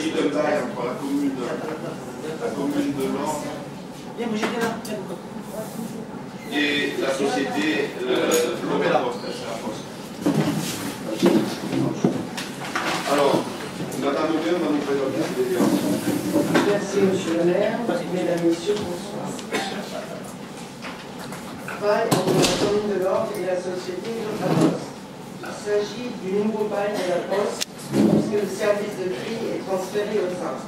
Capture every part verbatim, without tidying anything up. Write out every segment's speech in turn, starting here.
s'agit d'un bail entre la commune, la commune de Lens et la société euh, Lopé la Poste. C'est la Poste. Alors, Madame Aubin va nous présenter cette déclaration. Merci, Monsieur le maire. Mesdames, Messieurs, bonsoir. Bail entre la commune de l'Orgue et la société de la Poste. Il s'agit du nouveau bail de la Poste, puisque le service de tri est transféré au centre.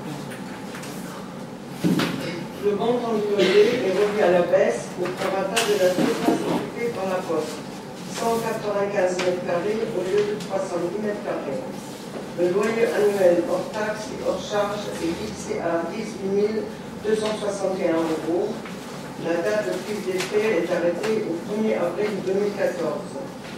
Le montant du loyer est revu à la baisse au prorata de la surface occupée par la Poste, cent quatre-vingt-quinze mètres carrés au lieu de trois cent dix mètres carrés. Le loyer annuel hors taxes et hors charges est fixé à dix-huit mille deux cent soixante et un euros. La date de prise d'effet est arrêtée au premier avril deux mille quatorze.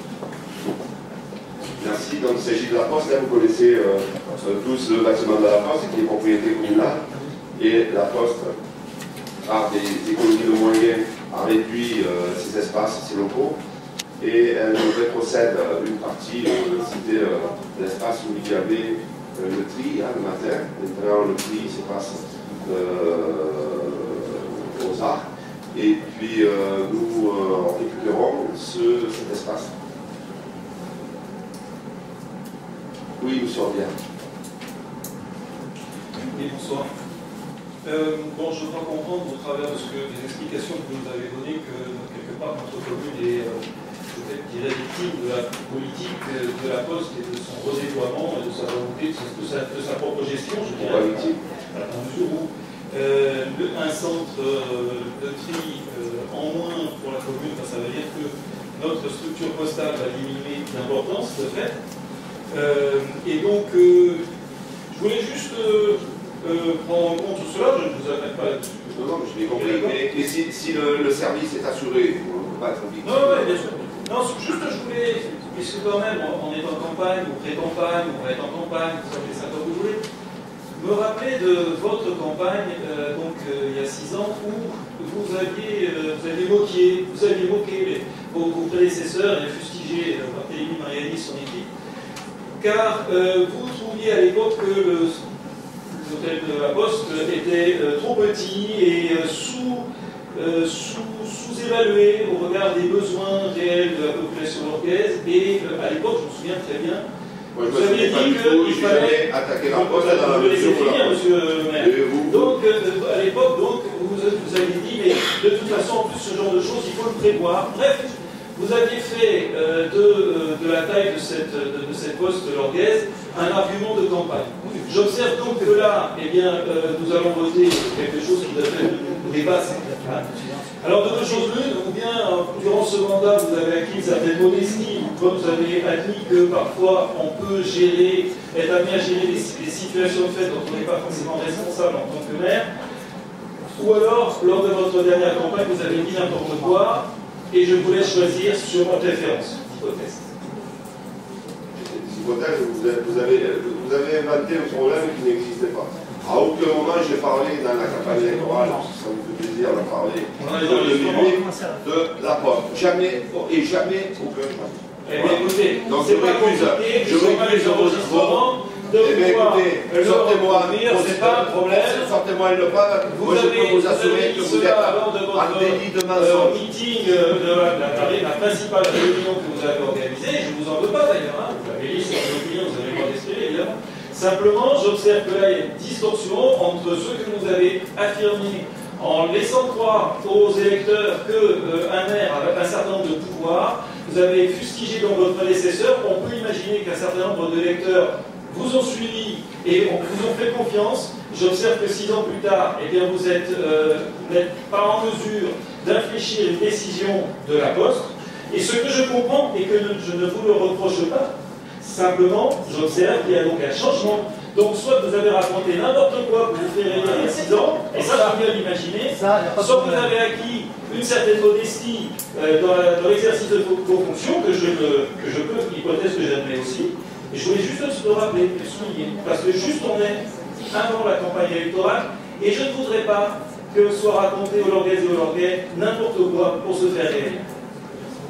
Merci. Donc, il s'agit de la Poste. Là, vous connaissez euh, tous le bâtiment de la Poste qui est propriété communale. Et la Poste, par des économies de moyens, a réduit euh, ses espaces, ses locaux. Et elle nous rétrocède euh, une partie, euh, c'était euh, l'espace où il y avait euh, le tri hein, le matin. Maintenant, le tri se passe euh, aux arts. Et puis, euh, nous euh, récupérons ce, cet espace. Oui, monsieur Orbière. Oui, bonsoir. Euh, bon, je dois comprendre au travers de ce que, des explications que vous nous avez données que quelque part notre commune est, euh, peut-être, je dirais, victime de la politique de la Poste et de son redéploiement et de sa volonté, de sa, de sa, de sa propre gestion, je dirais. Pas victime. À la mesure où euh, le, un centre euh, de tri euh, en moins pour la commune, ben, ça veut dire que notre structure postale va diminuer d'importance, de fait. Euh, et donc, euh, je voulais juste euh, euh, prendre en compte tout cela, je ne vous appelle pas là-dessus. Non, non, mais je l'ai compris. Mais, mais si, si le, le service est assuré, on ne peut pas être victime. Non, oui, bien sûr. Non, juste je voulais, puisque quand même on est en campagne, ou pré-campagne, on va être en campagne, vous savez ça comme vous voulez, me rappeler de votre campagne, euh, donc euh, il y a six ans, où vous aviez, euh, vous aviez moqué, vous aviez moqué les, vos, vos prédécesseurs et fustigé euh, Barthélémy Mariani, son équipe, car euh, vous trouviez à l'époque que le l'hôtel de la Poste était euh, trop petit et euh, sous, euh, sous, sous-évalué au regard des besoins réels de la population orguaise. Et euh, à l'époque, je me souviens très bien, Moi, je vous aviez dit qu'il fallait attaquer la Poste dans la laisser finir, monsieur le maire. Vous... Donc, euh, à l'époque, donc, vous, vous aviez dit, mais de toute façon, en plus, ce genre de choses, il faut le prévoir. Bref, vous aviez fait euh, de, euh, de la taille de cette, de, de cette poste lorguaise un argument de campagne. J'observe donc que là, eh bien, euh, nous allons voter quelque chose qui s'appelle le débat. Alors, de deux choses l'une, ou bien, durant ce mandat, vous avez acquis une certaine modestie, comme vous avez admis que parfois on peut gérer, être amené à gérer des, des situations de fait dont on n'est pas forcément responsable en tant que maire, ou alors, lors de votre dernière campagne, vous avez dit n'importe quoi, et je vous laisse choisir sur votre référence, hypothèse. Hypothèse, vous avez, vous, avez, vous avez inventé un problème qui n'existait pas. À aucun moment, j'ai parlé dans la campagne électorale, ça me fait plaisir d'en parler, de, de la Poste. Jamais, et jamais aucun jour. Eh bien, écoutez, donc je m'accuse, je m'accuse de vos discours. De eh bien, écoutez, sortez-moi, c'est pas un problème. Sortez-moi une preuve. Moi, je peux vous assurer que vous êtes en délit de mensonge. Le meeting de la, la, la principale réunion que vous avez organisée, je ne vous en veux pas d'ailleurs, hein, vous l'avez dit sur l'opinion, vous avez le droit d'exprimer évidemment. Simplement, j'observe que là, il y a une distorsion entre ce que vous avez affirmé en laissant croire aux électeurs qu'un euh, maire avait un certain nombre de pouvoirs. Vous avez fustigé dans votre prédécesseur. On peut imaginer qu'un certain nombre d'électeurs vous ont suivi et vous ont fait confiance. J'observe que six ans plus tard, eh bien, vous n'êtes euh, pas en mesure d'infléchir une décision de la Poste. Et ce que je comprends, et que je ne vous le reproche pas, simplement, j'observe qu'il y a donc un changement. Donc, soit vous avez raconté n'importe quoi pour vous faire élire il y a six ans, et ça, je peux bien l'imaginer, soit vous avez acquis une certaine modestie euh, dans l'exercice de vos, vos fonctions, que je, que je peux, hypothèse que j'admets aussi. Et je voulais juste le rappeler, le souligner, parce que juste on est avant la campagne électorale, et je ne voudrais pas que soit raconté aux Lorguaises et aux Lorguais n'importe quoi pour se faire élire.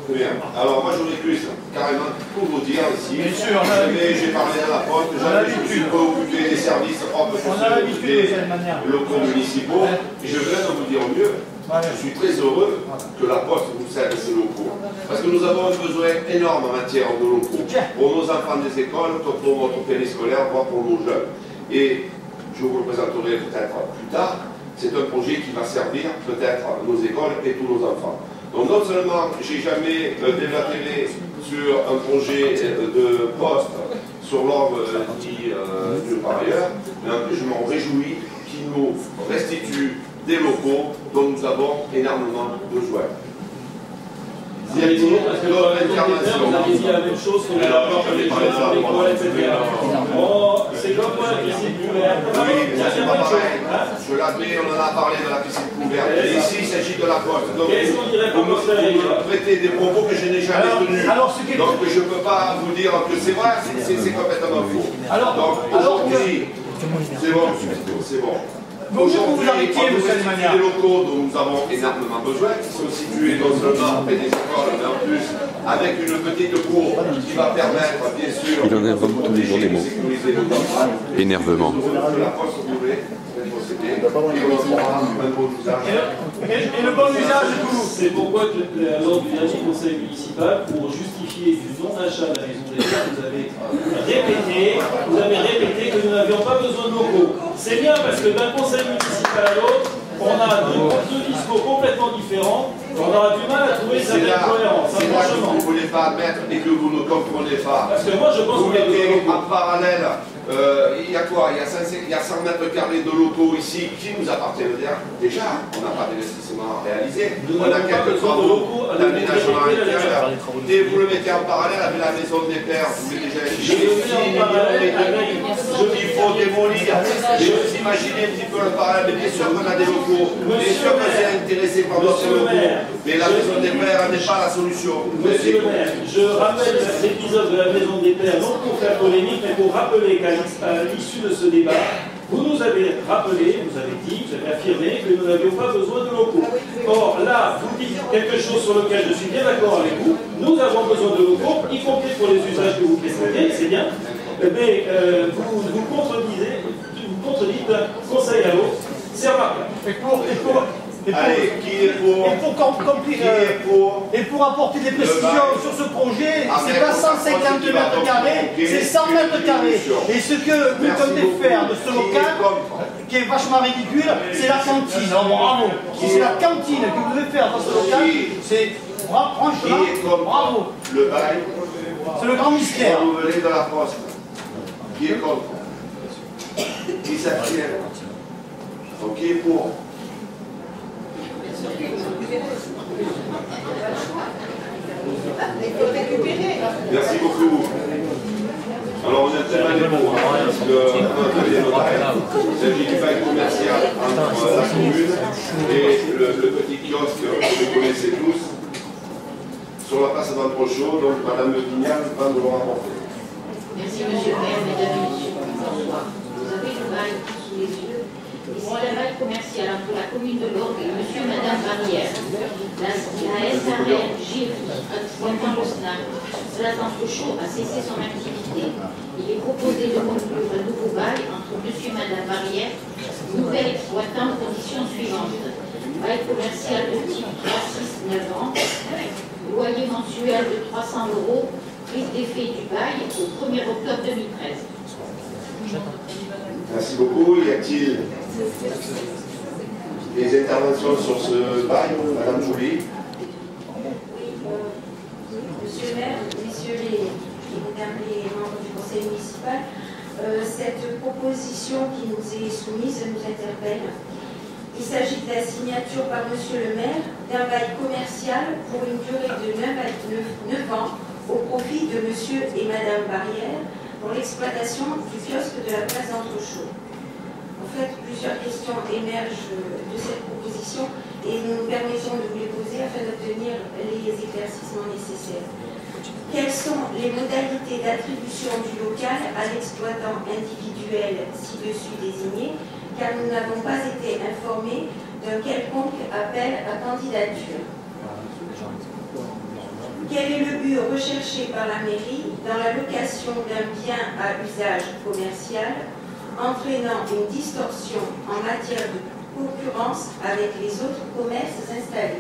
Très bien. Alors moi j'aurais pu carrément tout vous dire ici. Bien sûr, mais j'ai parlé à la poste, j'avais je me suis occupé des services propres des locaux municipaux. Et je viens de vous dire mieux. Je suis très heureux que la poste nous cède ces locaux. Parce que nous avons un besoin énorme en matière de locaux. Pour nos enfants des écoles, pour notre périscolaire, voire pour nos jeunes. Et je vous le présenterai peut-être plus tard. C'est un projet qui va servir peut-être nos écoles et tous nos enfants. Donc non seulement j'ai jamais euh, déblatéré sur un projet de poste sur l'ordre dit euh, de par ailleurs, mais en plus je m'en réjouis qu'il nous restitue des locaux dont nous avons énormément besoin. Vous avez dit la même chose sur les rapports de l'école, et cetera. Bon, c'est comme moi la piscine couverte. Oui, mais ça c'est pas pareil. Je l'admets, on en a parlé de la piscine couverte. Et ici, il s'agit de la poste. Donc, vous me prêtez des propos que je n'ai jamais tenus. Donc, je ne peux pas vous dire que c'est vrai, c'est complètement faux. Donc, aujourd'hui, c'est bon, c'est bon. Aujourd'hui, on nous situe des locaux dont nous avons énormément besoin, qui sont situés non seulement près des écoles, mais en plus avec une petite cour qui va permettre, bien sûr, il en invente tous les jours des mots. Énervement. Et le bon usage de tout. C'est pourquoi, lors du dernier conseil municipal, pour justifier du non-achat de la maison des terres, vous avez répété, vous avez répété que nous n'avions pas besoin de locaux. C'est bien parce que d'un conseil municipal à l'autre, on a deux, deux discours complètement différents, on aura du mal à trouver certaines cohérences. C'est là que vous ne voulez pas admettre et que vous ne comprenez pas. Parce que moi je pense vous qu'on a mettez en parallèle, euh, il y a quoi? Il y a, cinq, il y a cent mètres carrés de locaux ici qui nous appartiennent déjà. On n'a pas d'investissement réalisé. Nous on a quelques travaux d'aménagement intérieur. Et vous le mettez en parallèle avec la maison des pères. Vous l'avez déjà Je le mets en parallèle avec il faut démolir. Et vous imaginez un petit peu le parallèle. Mais bien sûr qu'on a des locaux. Bien sûr que c'est intéressé par d'autres locaux. Mais la maison des pères n'est pas la solution. Monsieur le maire, je rappelle l'épisode de la maison des pères, non pour faire polémique, mais pour rappeler qu'à l'issue de ce débat, vous nous avez rappelé, vous avez dit, vous avez affirmé que nous n'avions pas besoin de locaux. Or, là, vous dites quelque chose sur lequel je suis bien d'accord avec vous. Nous avons besoin de locaux, y compris pour les usages que vous présentez, c'est bien. Mais euh, vous, vous contredisez, vous contredites d'un conseil à l'autre, c'est remarquable. Et pour, et pour, et pour, Allez, qui est pour, et pour, complir, qui est pour et pour apporter des précisions sur ce projet, c'est pas cent cinquante mètres carrés, c'est cent mètres carrés. Et ce que vous comptez faire de ce local, qui est vachement ridicule, c'est la cantine. Oh, bravo. C'est la cantine que vous devez faire dans ce local. C'est franchement, bravo. Le bail. C'est le grand mystère. Vous venez de la poste. Qui est contre? Qui s'abstient? Donc qui est pour? Merci beaucoup. Alors on est tellement des mots, hein, parce que il s'agit du bail commercial entre la commune et le, le petit kiosque que vous connaissez tous sur la place d'Antrochot. Donc Madame Le Vignal va nous le rapporter. Merci Monsieur le maire, mesdames et messieurs, bonsoir. Vous avez le bail sous les yeux. Ici, le bail commercial entre la commune de l'Orgue et Monsieur et Madame Barrière. La, la S A R G I R I, exploitant le SNAC, cela d'Antrochot a cessé son activité. Il est proposé de conclure un nouveau bail entre Monsieur et Madame Barrière, nouvel exploitant aux conditions suivantes. Bail commercial de type trois, six, neuf ans, loyer mensuel de trois cents euros, prise d'effet du bail au premier octobre deux mille treize. Merci beaucoup. Y a-t-il des interventions sur ce bail, Madame Joly? Oui, euh, Monsieur le maire, messieurs les, et mesdames les membres du conseil municipal, euh, cette proposition qui nous est soumise nous interpelle. Il s'agit de la signature par Monsieur le maire d'un bail commercial pour une durée de neuf ans au profit de Monsieur et Madame Barrière pour l'exploitation du kiosque de la place d'Antrochot. En fait, plusieurs questions émergent de cette proposition et nous nous permettons de vous les poser afin d'obtenir les éclaircissements nécessaires. Quelles sont les modalités d'attribution du local à l'exploitant individuel ci-dessus désigné, car nous n'avons pas été informés d'un quelconque appel à candidature. Quel est le but recherché par la mairie dans la location d'un bien à usage commercial, entraînant une distorsion en matière de concurrence avec les autres commerces installés?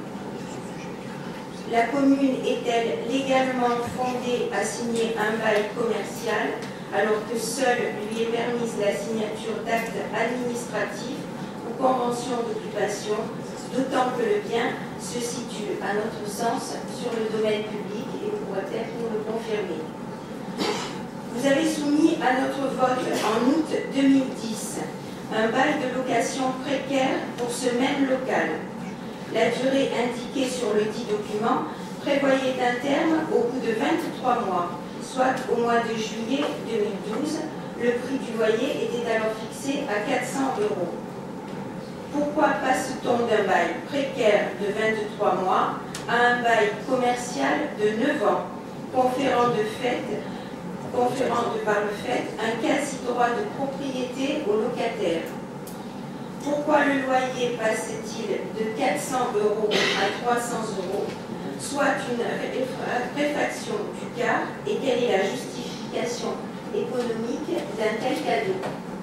La commune est-elle légalement fondée à signer un bail commercial alors que seule lui est permise la signature d'actes administratifs ou conventions d'occupation, d'autant que le bien se situe, à notre sens, sur le domaine public et vous pourrez peut-être nous le confirmer. Vous avez soumis à notre vote en août deux mille dix un bail de location précaire pour ce même local. La durée indiquée sur le dit document prévoyait un terme au bout de vingt-trois mois, soit au mois de juillet deux mille douze. Le prix du loyer était alors fixé à quatre cents euros. Pourquoi passe-t-on d'un bail précaire de vingt-trois mois à un bail commercial de neuf ans, conférant de fait, conférant de par le fait un quasi-droit de propriété aux locataires? Pourquoi le loyer passe-t-il de quatre cents euros à trois cents euros, soit une réfaction du quart, et quelle est la justification économique d'un tel cadeau?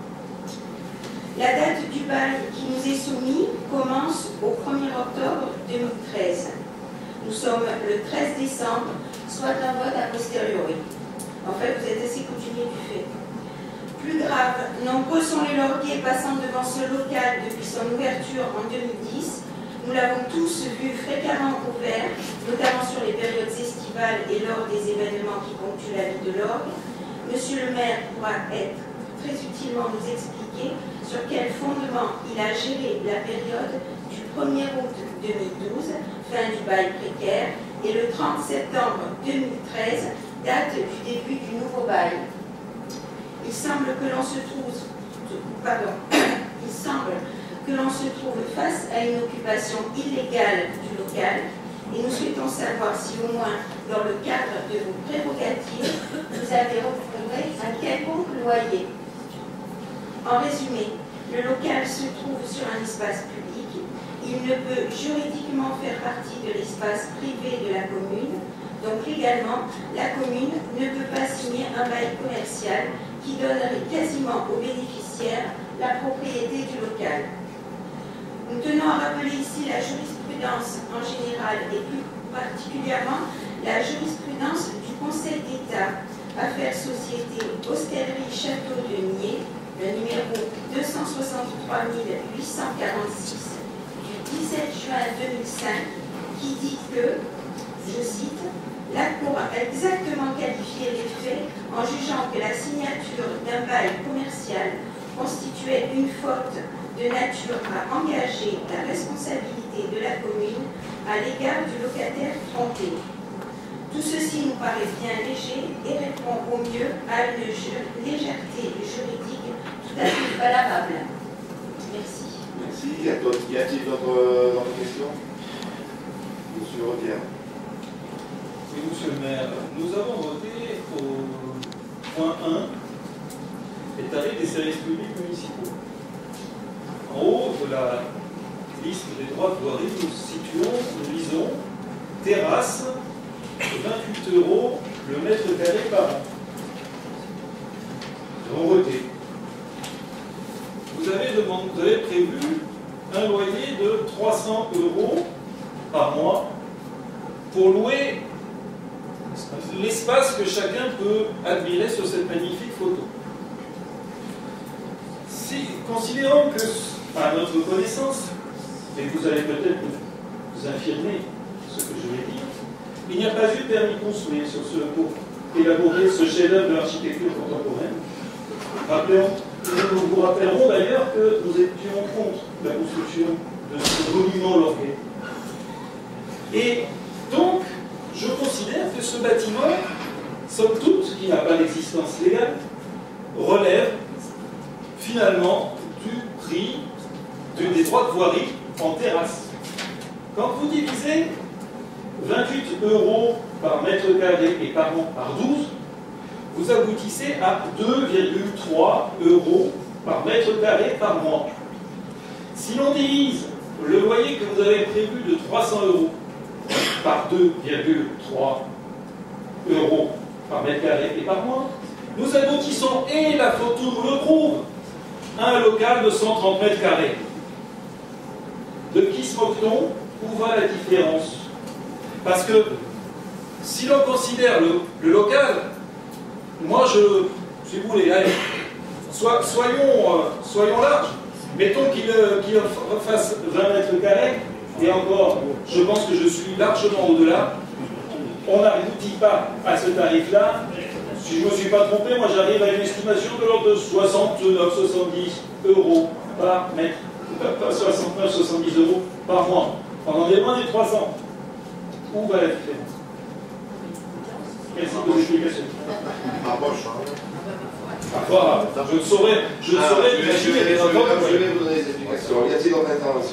La date du bail qui nous est soumis commence au premier octobre deux mille treize. Nous sommes le treize décembre, soit un vote a posteriori. En fait, vous êtes assez coutumier du fait. Plus grave, nombreux sont les lorguets passant devant ce local depuis son ouverture en deux mille dix. Nous l'avons tous vu fréquemment ouvert, notamment sur les périodes estivales et lors des événements qui ponctuent la vie de l'orgue. Monsieur le maire pourra être très utilement nous expliquer sur quel fondement il a géré la période du premier août deux mille douze, fin du bail précaire, et le trente septembre deux mille treize, date du début du nouveau bail. Il semble que l'on se trouve, pardon, il semble que l'on se trouve face à une occupation illégale du local, et nous souhaitons savoir si au moins dans le cadre de vos prérogatives, vous avez recouvré un quelconque loyer. En résumé, le local se trouve sur un espace public. Il ne peut juridiquement faire partie de l'espace privé de la commune. Donc légalement, la commune ne peut pas signer un bail commercial qui donnerait quasiment aux bénéficiaires la propriété du local. Nous tenons à rappeler ici la jurisprudence en général et plus particulièrement la jurisprudence du Conseil d'État, affaires société Hostellerie Château de Nied, le numéro deux cent soixante-trois huit cent quarante-six du dix-sept juin deux mille cinq, qui dit que, je cite, la Cour a exactement qualifié les faits en jugeant que la signature d'un bail commercial constituait une faute de nature à engager la responsabilité de la commune à l'égard du locataire trompé. Tout ceci nous paraît bien léger et répond au mieux à une légèreté juridique tout à fait valable. Merci. Merci. Y a-t-il d'autres questions? Monsieur Rodière. Oui, monsieur le maire, nous avons voté au point un, les tarifs des services publics municipaux. En haut de la liste des droits de voirie, nous situons, nous lisons, terrasse, vingt-huit euros le mètre carré par an. Nous avons voté. Vous avez, demandé, vous avez prévu un loyer de trois cents euros par mois pour louer l'espace que chacun peut admirer sur cette magnifique photo. Si, considérant que, à notre connaissance, et vous allez peut-être vous infirmer ce que je vais dire, il n'y a pas eu de permis de construire sur ce, pour élaborer ce chef-d'œuvre de l'architecture contemporaine. Rappelons, nous vous rappellerons d'ailleurs que nous étions contre la construction de ce monument lorguais. Et donc, je considère que ce bâtiment, somme toute, qui n'a pas d'existence légale, relève finalement du prix de, des droits de voirie en terrasse. Quand vous divisez vingt-huit euros par mètre carré et par an par douze, vous aboutissez à deux virgule trois euros par mètre carré par mois. Si l'on divise le loyer que vous avez prévu de trois cents euros par deux virgule trois euros par mètre carré et par mois. Nous aboutissons, et la photo nous le prouve, à un local de cent trente mètres carrés. De qui se moque-t-on? Où va la différence? Parce que si l'on considère le, le local, moi je, si vous voulez, allez, so, soyons, euh, soyons larges, mettons qu'il euh, qu'il fasse vingt mètres carrés, et encore, je pense que je suis largement au-delà. On n'aboutit pas à ce tarif-là. Si je ne me suis pas trompé, moi j'arrive à une estimation de l'ordre de soixante-neuf soixante-dix euros par mètre, pas soixante-neuf soixante-dix euros par mois. On en est loin des trois cents. Où va la différence? Quelles sont vos explications? Parfois, je ne saurais, je ne saurais imaginer des enfants. Je vais vous donner des explications. Y a-t-il d'autres interventions?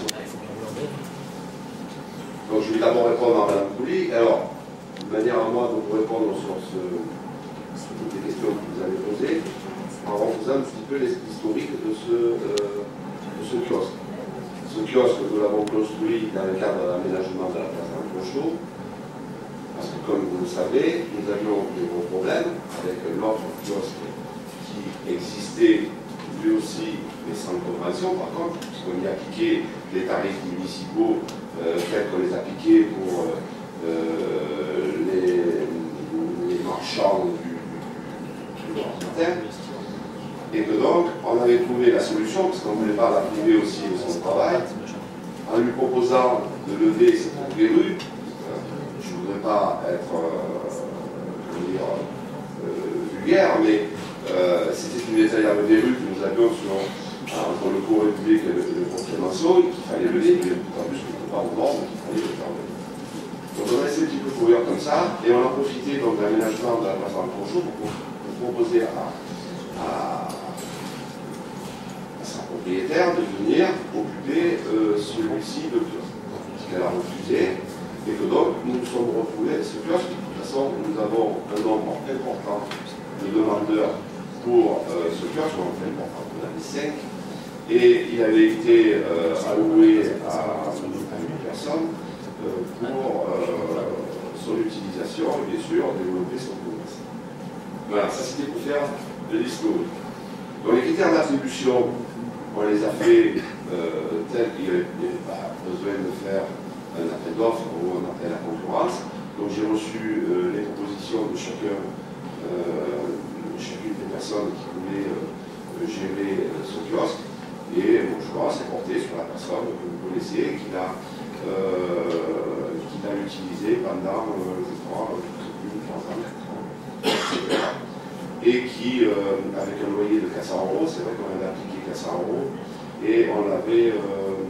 Donc je vais d'abord répondre à Mme Pouli. Alors, de manière à moi de vous répondre sur, ce, sur toutes les questions que vous avez posées, en refaisant un petit peu l'historique de ce, euh, de ce kiosque. Ce kiosque, nous l'avons construit dans le cadre de l'aménagement de la place d'Antrochot, parce que comme vous le savez, nous avions des gros problèmes avec l'autre kiosque qui existait lui aussi, mais sans convention par contre, puisqu'on y appliquait les tarifs municipaux euh, tels qu'on les appliquait pour euh, les, les marchands du, du matin. Et que donc, on avait trouvé la solution, parce qu'on ne voulait pas la priver aussi de son travail, en lui proposant de lever cette verrue. Euh, je ne voudrais pas être euh, comment dire, euh, vulgaire, mais euh, c'était une véritable verrue que nous avions sur, entre le cours république et le, le cours Clémenceau, et qu'il fallait lever, mais en plus, c'était pas aux normes, qu'il fallait le faire lever. Donc on a laissé un petit peu courir comme ça, et on a profité donc de l'aménagement de la place d'Antrochot pour, pour proposer à, à propriétaire de venir occuper euh, celui-ci de kiosque. Ce qu'elle a refusé, et que donc nous nous sommes retrouvés ce kiosque. De toute façon, nous avons un nombre important de demandeurs pour euh, ce kiosque, on en avait cinq, et il avait été euh, alloué à, à une personne euh, pour euh, son utilisation et bien sûr développer son commerce. Voilà, ça c'était pour faire de l'historique. Donc les critères d'attribution, on les a fait euh, tels qu'il n'y avait pas besoin de faire un appel d'offres ou un appel à concurrence. Donc j'ai reçu euh, les propositions de chacun, euh, de chacune des personnes qui voulaient euh, gérer euh, ce kiosque. Et mon choix s'est porté sur la personne que vous connaissez, qui l'a euh, utilisé pendant, euh, je crois, plus de trois ans, et cetera. Et qui, euh, avec un loyer de quatre cents euros, c'est vrai qu'on avait appliqué quatre cents euros, et on l'avait euh,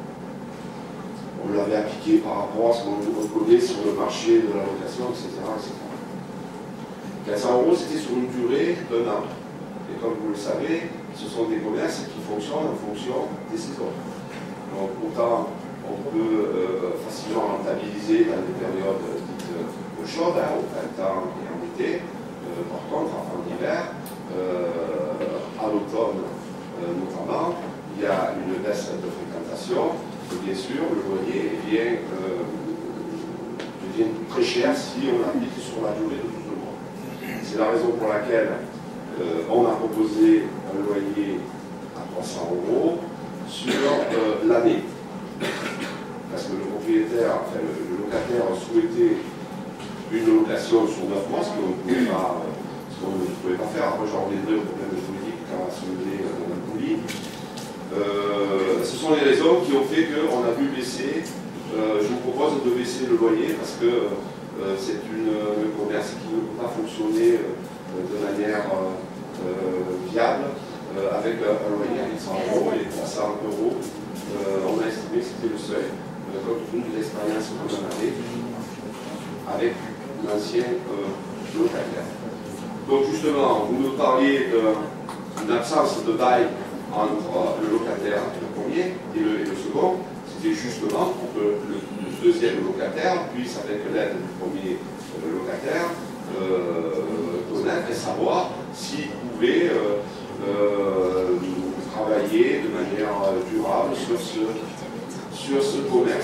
on l'avait appliqué par rapport à ce qu'on reconnaît sur le marché de la location, et cetera et cetera. quatre cents euros, c'était sur une durée d'un an. Et comme vous le savez, ce sont des commerces qui fonctionnent en fonction des saisons. Donc autant on peut euh, facilement rentabiliser dans des périodes dites euh, chaudes, hein, au printemps et en été. Euh, par contre, en hiver, euh, à l'automne euh, notamment, il y a une baisse de fréquentation et bien sûr le loyer devient, euh, devient très cher si on l'applique sur la durée de douze mois. C'est la raison pour laquelle euh, on a proposé un loyer à trois cents euros sur euh, l'année. Parce que le propriétaire, enfin, le, le locataire souhaitait une location sur neuf mois, ce qu'on ne pouvait pas, ne pouvait pas faire. Après, j'en reviendrai au problème de juridique qu'a soulevé Mme Pouli. Euh, ce sont les raisons qui ont fait qu'on a dû baisser. Euh, je vous propose de baisser le loyer parce que euh, c'est un commerce qui ne peut pas fonctionner euh, de manière euh, viable euh, avec un loyer à huit cents euros et trois cents euros. Euh, on a estimé que c'était le seuil, euh, compte tenu de l'expérience qu'on en avait avec l'ancien euh, locataire. Donc justement, vous nous parliez d'une absence de bail entre le locataire, le premier, et le, et le second. C'était justement pour que le, le deuxième locataire puisse, avec l'aide du premier euh, locataire, euh, connaître et savoir s'il pouvait euh, euh, travailler de manière durable sur ce, sur ce commerce.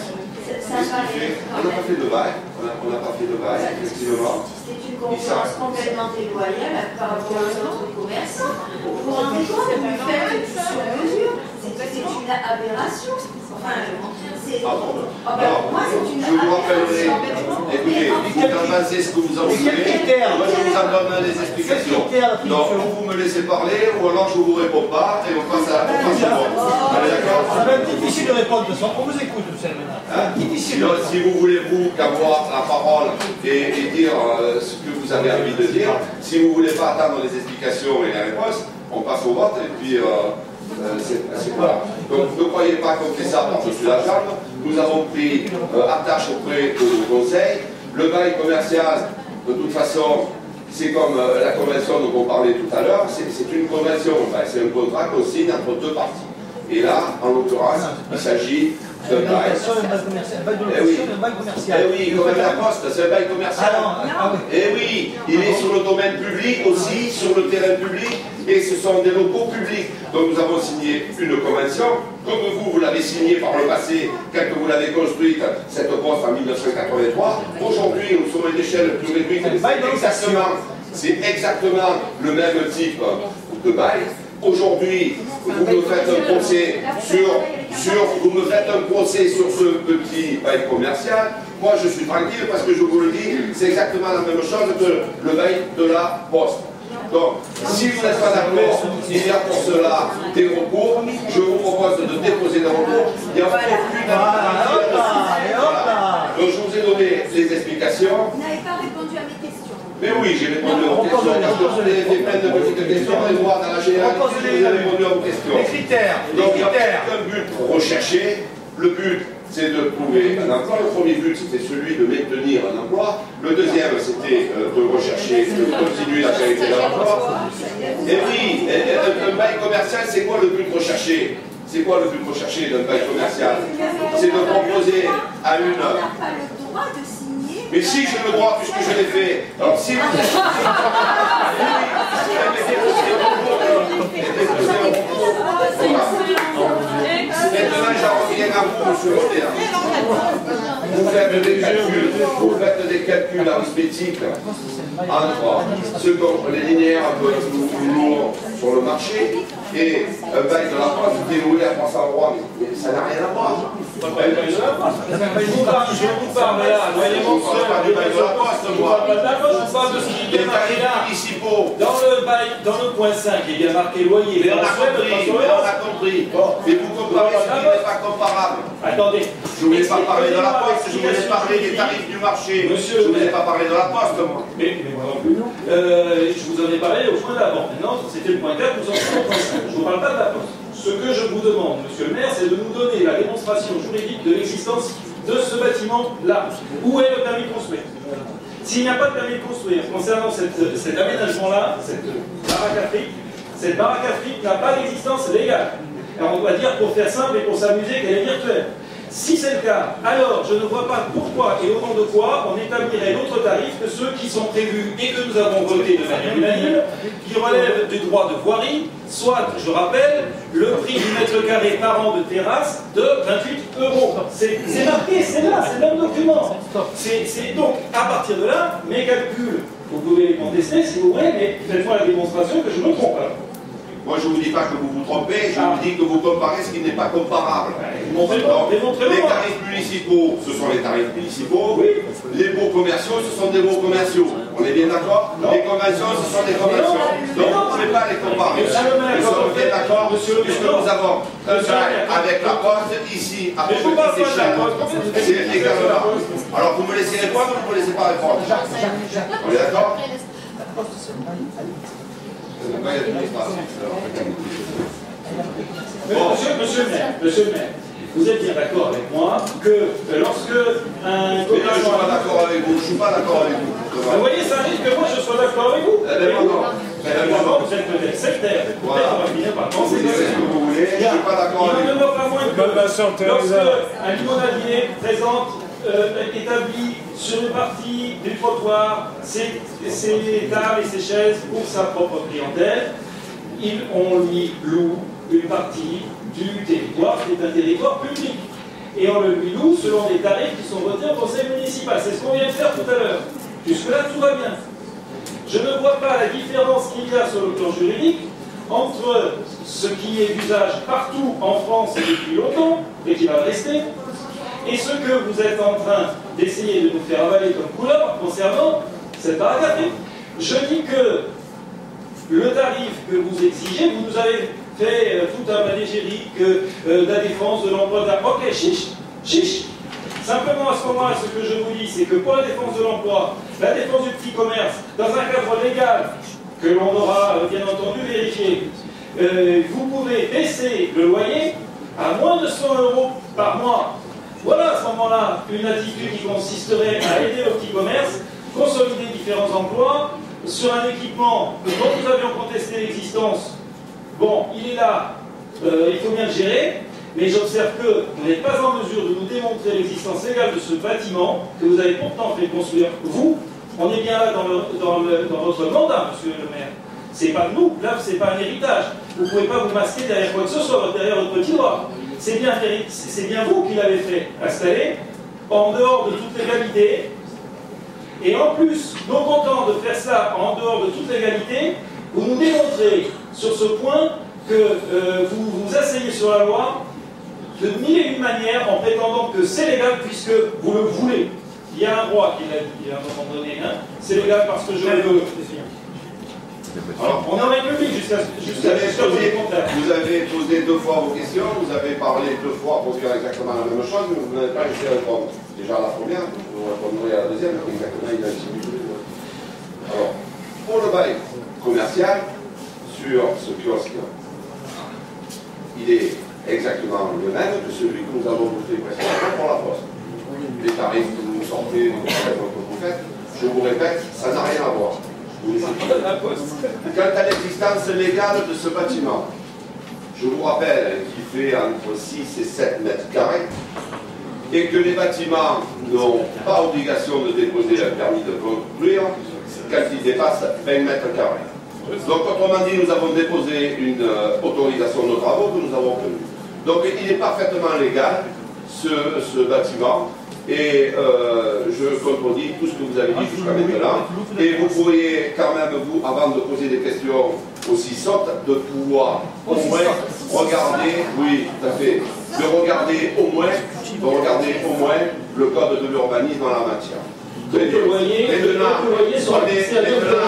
Ça paraît. On n'a pas fait de bail, on n'a pas fait de bail, effectivement. C'est une concurrence complètement déloyale par rapport aux autres commerçants. Vous vous rendez compte, vous faites du sur-mesure. C'est une aberration. Enfin, c'est. Ah bon. Oh, ben, Alors, moi, c'est une je vous rappellerai, aberration. écoutez, vous avancez ce que vous en voulez, moi je vous en donne des explications. Donc, ou vous me laissez parler, ou alors je ne vous réponds pas, et on passe à on passe au vote. Allez, d'accord? Ça va être difficile de répondre, de toute façon. On vous écoute, monsieur le maire. Hein? Difficile. Donc, si vous voulez, vous, avoir la parole et, et dire euh, ce que vous avez envie de dire, si vous ne voulez pas attendre les explications et les réponses, on passe au vote, et puis euh, euh, c'est voilà. Donc, ne croyez pas qu'on fait ça par-dessus la jambe. Nous avons pris euh, attache auprès du Conseil. Le bail commercial, de toute façon, c'est comme euh, la convention dont on parlait tout à l'heure, c'est une convention, enfin, c'est un contrat qu'on signe entre deux parties. Et là, en l'occurrence, il s'agit d'un bail. Eh oui, eh oui, comme la Poste, c'est un bail commercial. Eh oui, il est sur le domaine public aussi, sur le terrain public, et ce sont des locaux publics. Donc nous avons signé une convention, comme vous, vous l'avez signée par le passé, quand vous l'avez construite, cette poste en mille neuf cent quatre-vingt-trois. Aujourd'hui, nous sommes à une échelle plus réduite. C'est exactement, exactement le même type de bail. Aujourd'hui, vous me faites un procès sur, sur, vous me faites un procès sur ce petit bail commercial. Moi, je suis tranquille parce que je vous le dis, c'est exactement la même chose que le bail de la Poste. Donc, si vous n'êtes pas d'accord, il y a pour cela des recours. Je vous propose de déposer des recours. Il n'y a aucune voilà. Donc, je vous ai donné les explications. Vous n'avez pas répondu à mes questions. Mais oui, j'ai répondu à vos questions. Parce que vous avez fait plein de petites questions et moi, dans la généralité, vous avez répondu à vos questions. Les critères. Donc, il y a un but recherché. Le but, c'est de trouver un emploi. Le premier but, c'était celui de maintenir un emploi. Le deuxième, c'était euh, de rechercher, de continuer la qualité de l'emploi. Et oui, un, un bail commercial, c'est quoi le but recherché? C'est quoi le but recherché d'un bail commercial? C'est de proposer à une... On n'a pas le droit de signer. Mais si, j'ai le droit, puisque je l'ai fait. Alors, si vous... Maintenant, j'en reviens à vous, monsieur le maire. Vous faites des calculs, vous faites des calculs arithmétiques entre ce que les linéaires un peu plus lourds sur le marché et un bail de la Poste qui est loué à trois cents euros, mais ça n'a rien à voir. Je vous parle, je vous parle là, voyez mon frère, je vous parle pas de la Poste, je vous parle de ce qui est bien marqué là. Dans le bail, dans le point cinq, il y a marqué loyer. Mais on a compris, on a compris. Mais vous comparez ce qui n'est pas comparable. Attendez. Je ne voulais pas parler de la Poste, je voulais parler des tarifs du marché. Monsieur, je ne voulais pas parler de la Poste, moi. Mais, mais moi non plus. Euh, je vous en ai parlé au point d'avant. Maintenant, c'était le point quatre, nous en sommes au point cinq. Je ne vous parle pas de la Poste. Ce que je vous demande, monsieur le maire, c'est de nous donner la démonstration juridique de l'existence de ce bâtiment-là. Où est le permis de construire? S'il n'y a pas de permis de construire concernant cette, cet aménagement-là, cette baraque Afrique, cette baraque Afrique n'a pas d'existence légale. Alors on doit dire, pour faire simple et pour s'amuser, qu'elle est virtuelle. Si c'est le cas, alors je ne vois pas pourquoi et au nom de quoi on établirait d'autres tarifs que ceux qui sont prévus et que nous avons votés de manière unanime, qui relèvent du droit de voirie, soit, je rappelle, le prix du mètre carré par an de terrasse de vingt-huit euros. C'est marqué, c'est là, c'est le même document. C'est donc, à partir de là, mes calculs, vous pouvez les contester si vous voulez, mais faites-moi la démonstration que je me trompe. Moi, je ne vous dis pas que vous vous trompez, je ah. vous dis que vous comparez ce qui n'est pas comparable. Donc, les tarifs municipaux, ce sont les tarifs municipaux. Oui. Les baux commerciaux, ce sont des baux commerciaux. On est bien d'accord? Les conventions, ce sont des conventions. Donc, vous ne pouvez pas les comparer. Nous sommes bien d'accord, puisque nous avons un bail avec la Poste ici, à Petit-Séchal. C'est également. Alors, vous me laissez répondre ou vous ne me laissez pas répondre? On est d'accord? Bon, monsieur, monsieur le maire, monsieur le maire, vous êtes bien d'accord avec moi que lorsque un commerçant... Je ne suis pas d'accord avec vous, je ne suis pas d'accord avec vous. Vous voyez, ça arrive que moi je sois d'accord avec vous. Eh bien, non. D'abord, vous êtes peut-être sectaire, peut-être on va finir par penser que c'est ce que vous voulez, je ne suis pas d'accord avec vous. Il ne demeure pas moins que lorsqu'un limonadier présente Euh, établi sur une partie du trottoir ses, ses tables et ses chaises pour sa propre clientèle, il, on lui loue une partie du territoire qui est un territoire public. et on le lui loue selon des tarifs qui sont votés au conseil municipal. C'est ce qu'on vient de faire tout à l'heure. Jusque-là, tout va bien. Je ne vois pas la différence qu'il y a sur le plan juridique entre ce qui est d'usage partout en France et depuis longtemps, et qui va rester, et ce que vous êtes en train d'essayer de nous faire avaler comme couleur concernant cette paragraphe. Je dis que le tarif que vous exigez, vous nous avez fait euh, tout un panégyrique euh, de la défense de l'emploi. Ok, chiche, chiche. Simplement, à ce moment-là, ce que je vous dis, c'est que pour la défense de l'emploi, la défense du petit commerce, dans un cadre légal que l'on aura euh, bien entendu vérifié, euh, vous pouvez baisser le loyer à moins de cent euros par mois. Voilà à ce moment-là une attitude qui consisterait à aider le petit commerce, consolider différents emplois sur un équipement dont nous avions contesté l'existence. Bon, il est là, euh, il faut bien le gérer. Mais j'observe que vous n'êtes pas en mesure de nous démontrer l'existence légale de ce bâtiment que vous avez pourtant fait construire. Vous, on est bien là dans, le, dans, le, dans votre mandat, monsieur le maire. C'est pas nous, là, c'est pas un héritage. Vous ne pouvez pas vous masquer derrière quoi que ce soit, derrière votre petit doigt. C'est bien, c'est bien vous qui l'avez fait installer, en dehors de toute légalité. Et en plus, non content de faire ça en dehors de toute légalité, vous nous démontrez sur ce point que euh, vous vous asseyez sur la loi de mille et une manières en prétendant que c'est légal puisque vous le voulez. Il y a un roi qui l'a dit à un moment donné, hein, c'est légal parce que je le veux. Alors, on est en République jusqu'à jusqu'à jusqu'à vous, vous avez posé deux fois vos questions, vous avez parlé deux fois pour dire exactement la même chose, mais vous n'avez pas laissé répondre. Déjà à la première, vous répondrez à la deuxième, exactement identique. Alors, pour le bail commercial, sur ce kiosque, il est exactement le même que celui que nous avons voté précédemment pour la poste. Les tarifs que vous sortez, les tarifs que vous faites, je vous répète, ça n'a rien à voir. Quant à l'existence légale de ce bâtiment, je vous rappelle qu'il fait entre six et sept mètres carrés et que les bâtiments n'ont pas obligation de déposer un permis de construire quand ils dépassent vingt mètres carrés. Donc, autrement dit, nous avons déposé une euh, autorisation de travaux que nous avons obtenue. Donc, il est parfaitement légal, ce, ce bâtiment, et euh, je contredis tout ce que vous avez dit jusqu'à maintenant. Et vous pourriez quand même, vous, avant de poser des questions aussi sottes, de pouvoir au moins regarder, oui, tout à fait, de regarder au moins, de regarder au moins le code de l'urbanisme en la matière. Donc le loyer, maintenant, le loyer sur on est,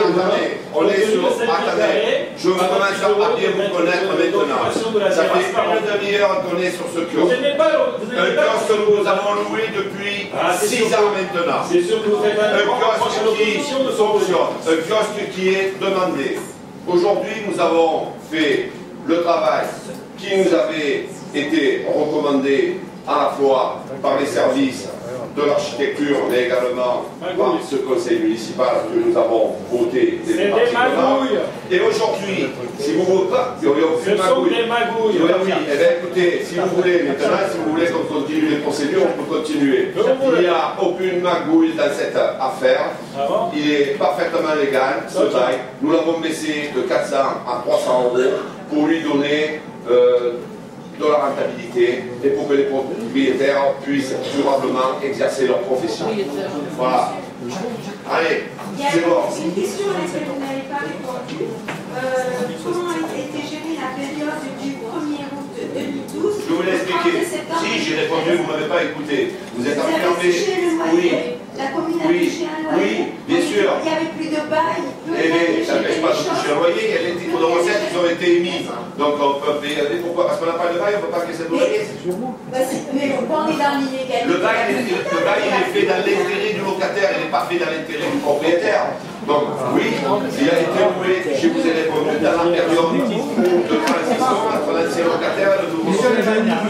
on est sur, attendez, je commence à bien vous connaître maintenant. Ça fait une demi-heure qu'on est sur ce kiosque. Un kiosque que nous avons loué depuis six ans maintenant. C'est sûr que vous faites un kiosque qui fonctionne, un kiosque qui est demandé. Aujourd'hui, nous avons fait le travail qui nous avait été recommandé à la fois par les services de l'architecture, mais également par ce conseil municipal que nous avons voté démocratiquement. Et aujourd'hui, si vous voulez pas, il n'y aurait aucune magouille. Des magouilles. Oui, oui. Eh bien, écoutez, si vous voulez, maintenant, si vous voulez qu'on continue les procédures, on peut continuer. Il n'y a aucune magouille dans cette affaire. Il est parfaitement légal, ce bail. Nous l'avons baissé de quatre cents à trois cents euros pour lui donner euh, de la rentabilité et pour que les propriétaires puissent durablement exercer leur profession. Voilà. Allez, c'est bon. C'est une question à laquelle vous n'avez pas répondu. Euh, comment a été gérée la période du premier août deux mille douze? Je vous l'ai expliqué. Si, j'ai répondu, vous ne m'avez pas écouté. Vous êtes enfermé. Oui. La commune a Oui. touché un loyer. Oui, bien sûr. Il n'y avait plus de bail. Eh bien, ça n'empêche pas de toucher un loyer. Il y a des titres de recettes qui ont été émis. Donc on peut payer. Pourquoi? Parce qu'on n'a pas de bail, on ne peut pas encaisser de loyer. Bah, mais on est dans l'illégalité. Le bail, le bail, il est fait dans l'intérêt du locataire, il n'est pas fait dans l'intérêt du propriétaire. Donc, oui, il a été loué, je vous ai répondu, dans la période de transition entre l'ancien locataire et le nouveau locataire.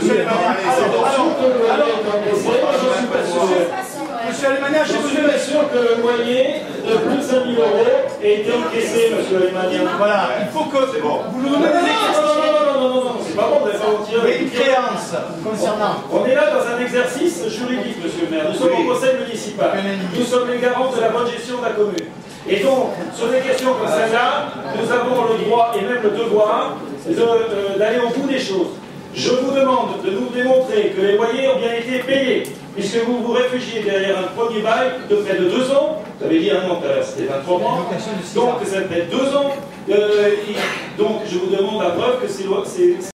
Monsieur Alemania, je suis pas sûr que le loyer de plus de cinq mille euros ait été encaissé, monsieur Alemania. Voilà, il faut que bon. vous nous demandez des questions. Non, non, non, non, non, non, c'est pas bon, vous n'avez pas retiré. Oui, une créance concernant. On est là dans un exercice juridique, monsieur le maire. Nous sommes Oui. au conseil municipal. Nous sommes les garants de la bonne gestion de la commune. Et donc, sur des questions comme celle-là, nous avons le droit et même le devoir d'aller de, euh, au bout des choses. Je vous demande de nous démontrer que les loyers ont bien été payés, puisque vous vous réfugiez derrière un premier bail de près de deux ans. Vous avez dit un an tout à l'heure, c'était vingt-trois mois. Donc, ça fait deux ans. Euh, donc, je vous demande la preuve que c'est...